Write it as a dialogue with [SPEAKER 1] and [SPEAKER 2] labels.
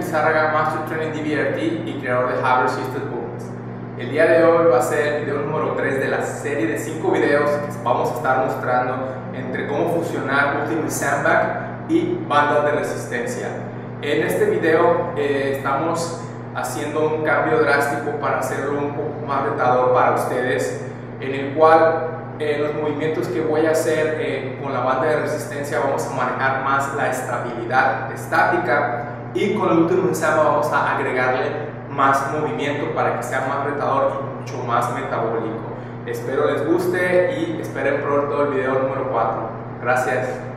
[SPEAKER 1] Lizárraga, Master Training DBRT y creador de Haber System Movements. El día de hoy va a ser el video número 3 de la serie de 5 videos que vamos a estar mostrando entre cómo fusionar Ultimate Sandbag y bandas de resistencia. En este video estamos haciendo un cambio drástico para hacerlo un poco más retador para ustedes, en el cual los movimientos que voy a hacer con la banda de resistencia vamos a manejar más la estabilidad estática, y con el Ultimate Sandbag vamos a agregarle más movimiento para que sea más retador y mucho más metabólico. Espero les guste y esperen pronto el video número 4. Gracias.